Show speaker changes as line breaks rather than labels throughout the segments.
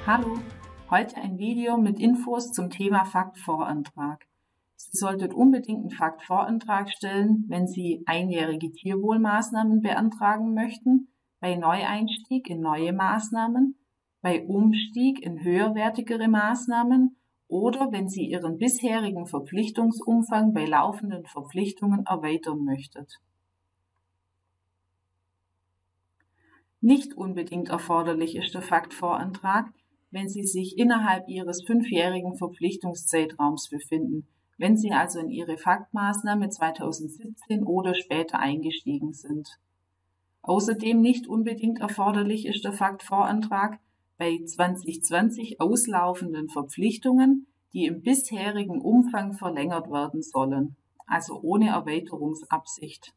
Hallo, heute ein Video mit Infos zum Thema Fakt-Vorantrag. Sie sollten unbedingt einen Fakt-Vorantrag stellen, wenn Sie einjährige Tierwohlmaßnahmen beantragen möchten, bei Neueinstieg in neue Maßnahmen, bei Umstieg in höherwertigere Maßnahmen oder wenn Sie Ihren bisherigen Verpflichtungsumfang bei laufenden Verpflichtungen erweitern möchten. Nicht unbedingt erforderlich ist der Fakt-Vorantrag, wenn Sie sich innerhalb Ihres 5-jährigen Verpflichtungszeitraums befinden, wenn Sie also in Ihre Faktmaßnahme 2017 oder später eingestiegen sind. Außerdem nicht unbedingt erforderlich ist der Fakt-Vorantrag bei 2020 auslaufenden Verpflichtungen, die im bisherigen Umfang verlängert werden sollen, also ohne Erweiterungsabsicht.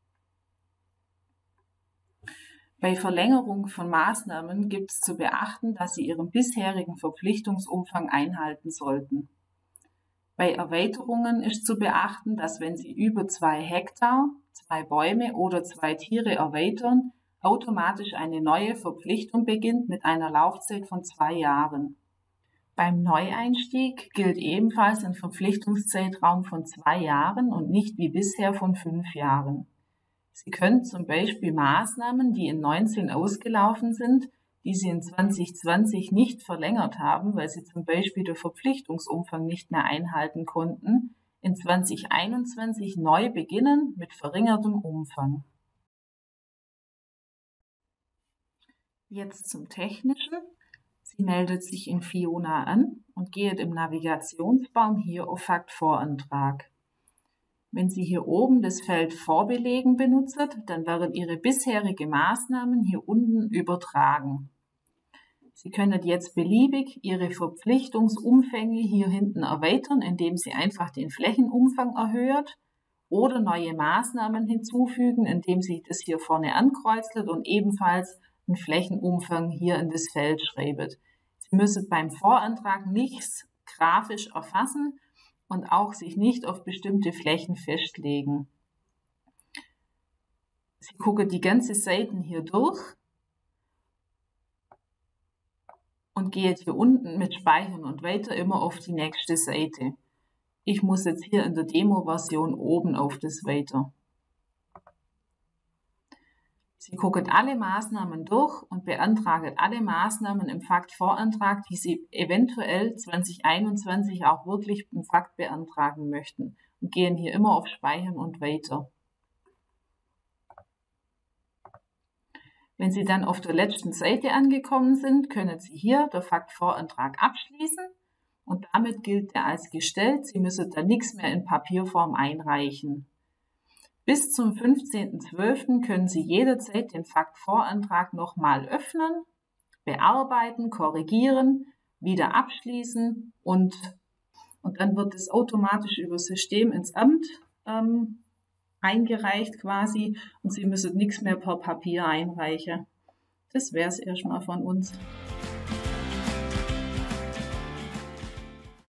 Bei Verlängerung von Maßnahmen gibt es zu beachten, dass Sie Ihren bisherigen Verpflichtungsumfang einhalten sollten. Bei Erweiterungen ist zu beachten, dass wenn Sie über 2 Hektar, 2 Bäume oder 2 Tiere erweitern, automatisch eine neue Verpflichtung beginnt mit einer Laufzeit von 2 Jahren. Beim Neueinstieg gilt ebenfalls ein Verpflichtungszeitraum von 2 Jahren und nicht wie bisher von 5 Jahren. Sie können zum Beispiel Maßnahmen, die in 19 ausgelaufen sind, die Sie in 2020 nicht verlängert haben, weil Sie zum Beispiel den Verpflichtungsumfang nicht mehr einhalten konnten, in 2021 neu beginnen mit verringertem Umfang. Jetzt zum Technischen. Sie meldet sich in Fiona an und geht im Navigationsbaum hier auf Fakt-Vorantrag. Wenn Sie hier oben das Feld Vorbelegen benutzen, dann werden Ihre bisherigen Maßnahmen hier unten übertragen. Sie können jetzt beliebig Ihre Verpflichtungsumfänge hier hinten erweitern, indem Sie einfach den Flächenumfang erhöht oder neue Maßnahmen hinzufügen, indem Sie das hier vorne ankreuzen und ebenfalls einen Flächenumfang hier in das Feld schreiben. Sie müssen beim Vorantrag nichts grafisch erfassen und auch sich nicht auf bestimmte Flächen festlegen. Sie gucken die ganze Seiten hier durch und gehen hier unten mit Speichern und weiter immer auf die nächste Seite. Ich muss jetzt hier in der Demo-Version oben auf das Weiter. Sie gucken alle Maßnahmen durch und beantragen alle Maßnahmen im Fakt-Vorantrag, die Sie eventuell 2021 auch wirklich im Fakt beantragen möchten und gehen hier immer auf Speichern und weiter. Wenn Sie dann auf der letzten Seite angekommen sind, können Sie hier den Fakt-Vorantrag abschließen und damit gilt er als gestellt. Sie müssen dann nichts mehr in Papierform einreichen. Bis zum 15.12. können Sie jederzeit den Fakt-Vorantrag nochmal öffnen, bearbeiten, korrigieren, wieder abschließen und dann wird es automatisch über das System ins Amt eingereicht quasi und Sie müssen nichts mehr per Papier einreichen. Das wäre es erstmal von uns.